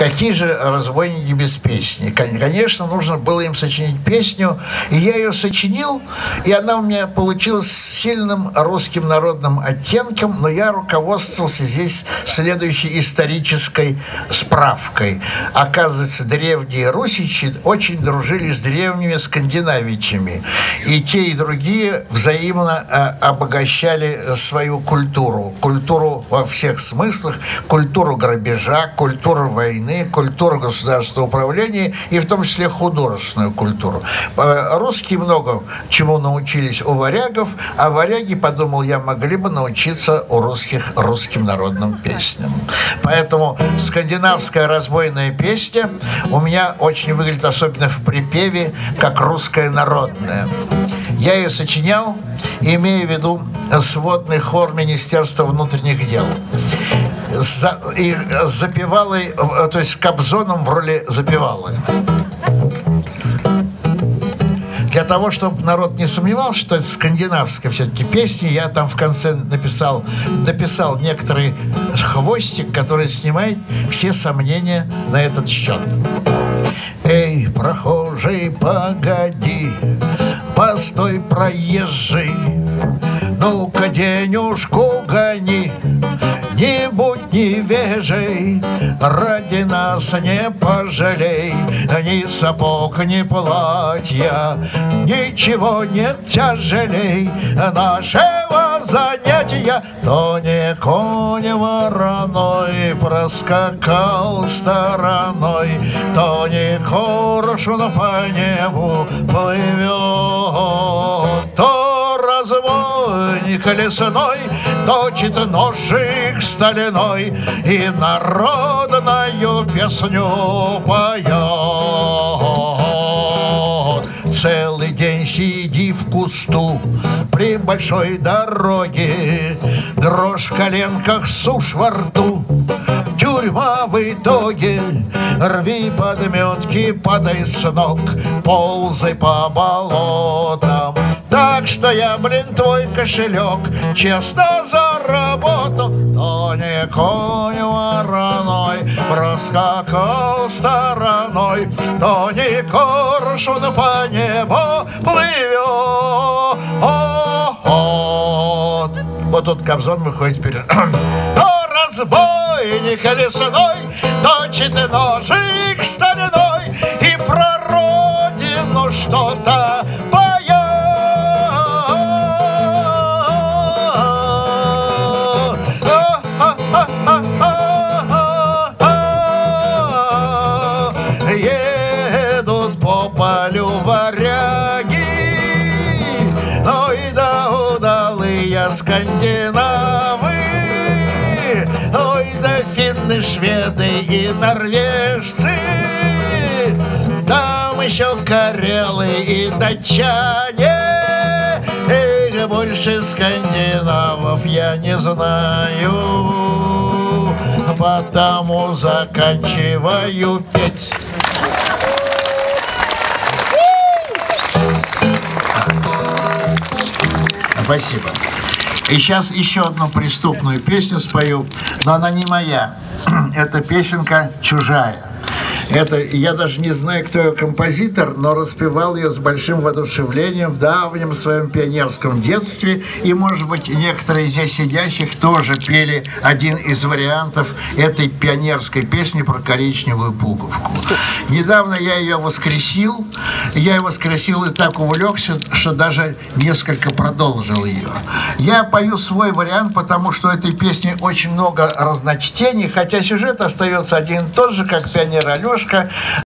какие же разбойники без песни? Конечно, нужно было им сочинить песню, и я ее сочинил, и она у меня получилась с сильным русским народным оттенком, но я руководствовался здесь следующей исторической справкой. Оказывается, древние русичи очень дружили с древними скандинавичами, и те, и другие взаимно обогащали свою культуру во всех смыслах, культуру грабежа, культуру войны, культуру государственного управления и в том числе художественную культуру. Русские много чему научились у варягов, а варяги, подумал я, могли бы научиться у русских русским народным песням. Поэтому скандинавская разбойная песня у меня очень выглядит, особенно в припеве, как русская народная. Я ее сочинял, имея в виду сводный хор Министерства внутренних дел. И запевалой, то есть с Кобзоном в роли запевалы. Для того, чтобы народ не сомневался, что это скандинавская все-таки песня, я там в конце дописал некоторый хвостик, который снимает все сомнения на этот счет. Эй, прохожий, погоди, постой, проезжий, ну-ка денежку гони, не будь невежей, ради нас не пожалей, ни сапог, ни платья, ничего нет тяжелей нашего занятия. То не конь вороной проскакал стороной, то не коршун по небу плывет, то разбойник лесной точит ножик стальной и народную песню поет. Целый день сиди в кусту при большой дороге, дрожь в коленках, сушь во рту, тюрьма в итоге. Рви подметки, падай с ног, ползай по болотам, так что я, твой кошелек честно заработал. То не конь вороной проскакал стороной, то не коршун по небу плывет. Вот тут Кобзон выходит вперед. То разбойник лесной точит ножик стальной и про родину что-то поет. Едут по полю варяги, ой да удалые скандинавы, ой да финны, шведы и норвежцы, там еще карелы и датчане. Эх, больше скандинавов я не знаю, потому заканчиваю петь. Спасибо. И сейчас еще одну преступную песню спою, но она не моя. Это песенка чужая. Это, я даже не знаю, кто ее композитор, но распевал ее с большим воодушевлением в давнем своем пионерском детстве. И, может быть, некоторые здесь сидящих тоже пели один из вариантов этой пионерской песни про коричневую пуговку. Недавно я ее воскресил. Я ее воскресил и так увлекся, что даже несколько продолжил ее. Я пою свой вариант, потому что у этой песни очень много разночтений, хотя сюжет остается один и тот же, как «Пионер Алешка».